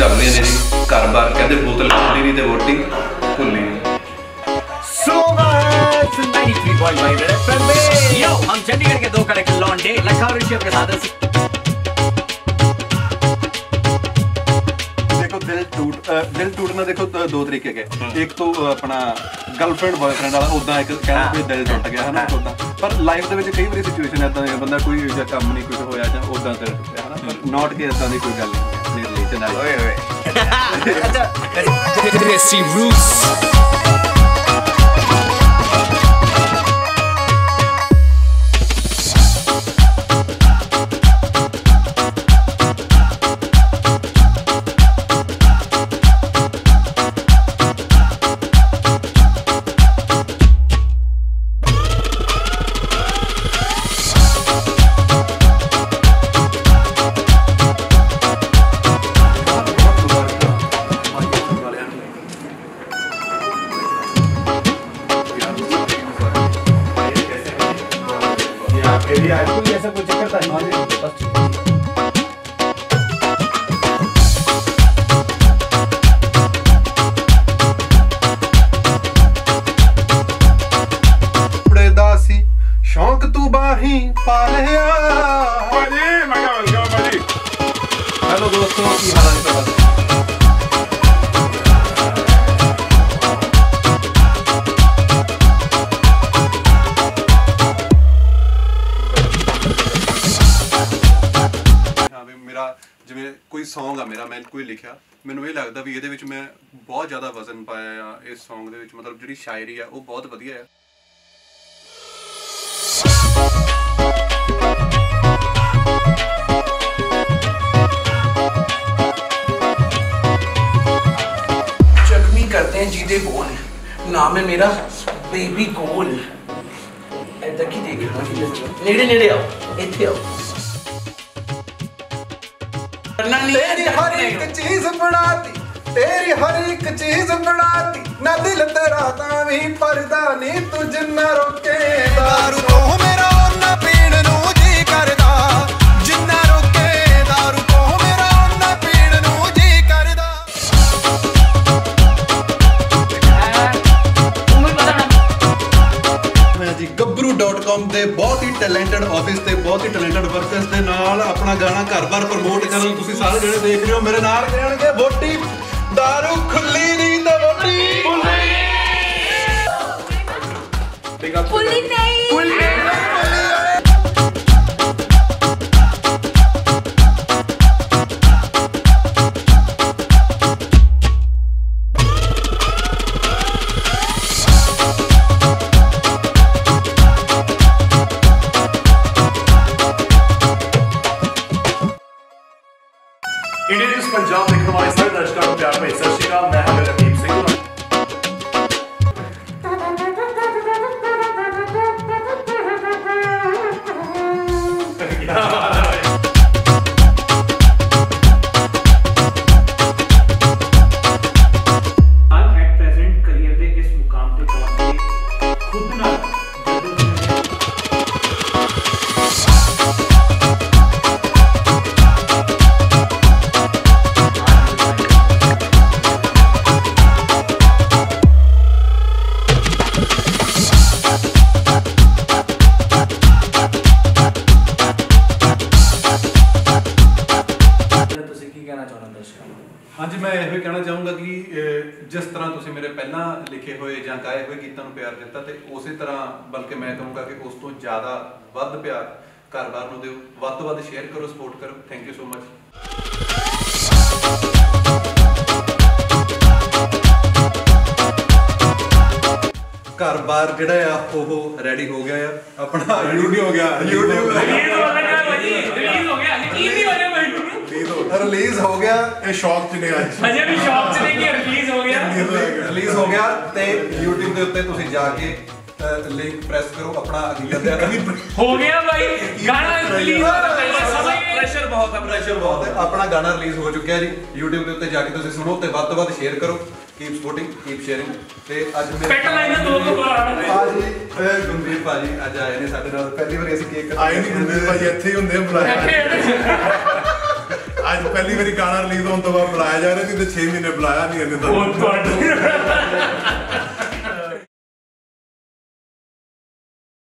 ਚੱਲ रही ने जी घर बार कहते बोतल खुली नहीं तो वोटी खुली हम चंडीगढ़ के दो कड़क लौंडे लखनऊ ऋषभ के साथ दिल टूटना देखो दो तरीके के एक तो अपना गर्लफ्रेंड बॉयफ्रेंड वाला उदा एक कहना भी दिल टुट गया है ना उदा पर लाइफ ਦੇ ਵਿੱਚ ਕਈ ਵਾਰੀ ਸਿਚੁਏਸ਼ਨ ਇਦਾਂ ਦੀ ਬੰਦਾ ਕੋਈ ਜਾਂ ਕੰਮ ਨਹੀਂ ਕੁਝ ਹੋਇਆ ਜਾਂ ਉਦਾਂ ਦਿਲ ਟੁੱਟਿਆ ਹੈ ਨਾ ਪਰ ਨੋਟ ਕੇ ਇਦਾਂ ਦੀ ਕੋਈ ਗੱਲ ਨਹੀਂ ਮੇਰੇ ਲਈ ਚਨਾਈ ਓਏ ਓਏ ਅੱਛਾ ਦੇਸੀ ਰੂਟਸ ऐसा कोई चक्कर था दासी शौक तू बाही पा लिया हेलो दोस्तों की हाल है ਜਿਵੇਂ ਕੋਈ ਸੌਂਗ ਆ ਮੇਰਾ ਮੈਂ ਕੋਈ ਲਿਖਿਆ ਮੈਨੂੰ ਇਹ ਲੱਗਦਾ ਵੀ ਇਹਦੇ ਵਿੱਚ ਮੈਂ ਬਹੁਤ ਜ਼ਿਆਦਾ ਵਜ਼ਨ ਪਾਇਆ ਆ ਇਸ ਸੌਂਗ ਦੇ ਵਿੱਚ ਮਤਲਬ ਜਿਹੜੀ ਸ਼ਾਇਰੀ ਆ ਉਹ ਬਹੁਤ ਵਧੀਆ ਆ ਜ਼ਖਮੀ करते हैं जीदे बोल नाम है मेरा बेबी गोल ऐसा की देख नेड़े नेड़े आओ इत्थे आओ तेरी हर एक चीज बनाती तेरी हर एक चीज बनाती ना दिल तेरा तावी परदा नहीं तू जिन्ना रोके दारू तो मेरा ना पीण नू जी करदा जिन्ना रोके दारू तो मेरा ना पीण नू जी करदा मैं जी गब्बरू.com ਦੇ ਬਹੁਤ ਹੀ ਟੈਲੈਂਟਡ ਆਫਿਸ ਤੇ ਬਹੁਤ ਹੀ ਟੈਲੈਂਟਡ ਵਰਕਰਸ ਦੇ ਨਾਲ ਆਪਣਾ ਗਾਣਾ ਘਰ-ਬਾਰ ਪ੍ਰਮੋਟ ਕਰਨ ਤੁਸੀਂ ਸਾਰੇ ਜਿਹੜੇ ਦੇਖ ਰਹੇ ਹੋ ਮੇਰੇ ਨਾਲ ਕਹਿਣਗੇ ਵੋਟੀ दारू ਖੁੱਲੀ ਨਹੀਂ ਤਾਂ ਵੋਟੀ ਖੁੱਲੀ ਨਹੀਂ इंडियन न्यूज़ पंजाब देखने वाले सारे दर्शकों को प्यार भरी सत श्री अकाल मैं हूं रकीब सिंह हाँ जी मैं यही कहना चाहूँगा कि जिस तरह तुसीं मेरे पहला लिखे हुए ਜਾਂ गाए हुए गीतों ਨੂੰ ਪਿਆਰ ਦਿੱਤਾ ਤੇ ਉਸੇ ਤਰ੍ਹਾਂ ਬਲਕਿ ਮੈਂ ਕਹੂੰਗਾ ਕਿ ਉਸ ਤੋਂ ਜ਼ਿਆਦਾ ਵੱਧ ਪਿਆਰ ਘਰ-ਬਾਰ ਨੂੰ ਦਿਓ ਵੱਧ ਤੋਂ ਵੱਧ ਸ਼ੇਅਰ ਕਰੋ ਸਪੋਰਟ ਕਰੋ ਥੈਂਕ ਯੂ ਸੋ ਮਚ ਘਰ-ਬਾਰ ਜਿਹੜਾ ਆ ਉਹ ਰੈਡੀ ਹੋ ਗਿਆ ਆ ਆਪਣਾ YouTube ਹੋ ਗਿਆ YouTube ਰਿਲੀਜ਼ ਹੋ ਗਿਆ ਰਿਲੀਜ਼ ਹੋ ਗਿਆ ਯਕੀਨ ਨਹੀਂ ਹੋ ਰਿਹਾ ਮੈਨੂੰ रिलीज हो गया ये शौक च ने आज अजे भी शौक च ने कि रिलीज हो गया रिलीज हो गया ते YouTube ਦੇ ਉੱਤੇ ਤੁਸੀਂ ਜਾ ਕੇ लिंक प्रेस करो अपना हो गया भाई गाना रिलीज प्रेशर बहुत है अपना गाना रिलीज हो चुका है जी YouTube ਦੇ ਉੱਤੇ ਜਾ ਕੇ ਤੁਸੀਂ ਸੁਣੋ ਤੇ ਵੱਧ ਤੋਂ ਵੱਧ ਸ਼ੇਅਰ ਕਰੋ कीप सपोर्टिंग कीप शेयरिंग ਤੇ ਅੱਜ ਮੇਰੇ ਭਾਜੀ ਗੁੰਦੀਪ ਭਾਜੀ ਅੱਜ ਆਏ ਨੇ ਸਾਡੇ ਨਾਲ ਪਹਿਲੀ ਵਾਰ ਅਸੀਂ ਕੇਕ ਆਏ ਨਹੀਂ ਗੁੰਦੀਪ ਭਾਜੀ ਇੱਥੇ ਹੀ ਹੁੰਦੇ ਆ ਬੁਲਾਇਆ ਅੱਜ ਪਹਿਲੀ ਵਾਰੀ ਗਾਣਾ ਰਿਲੀਜ਼ ਹੋਣ ਤੋਂ ਬਾਅਦ ਬੁਲਾਇਆ ਜਾ ਰਿਹਾ ਸੀ ਤੇ 6 ਮਹੀਨੇ ਬੁਲਾਇਆ ਨਹੀਂ ਇਹਨੇ ਤਾਂ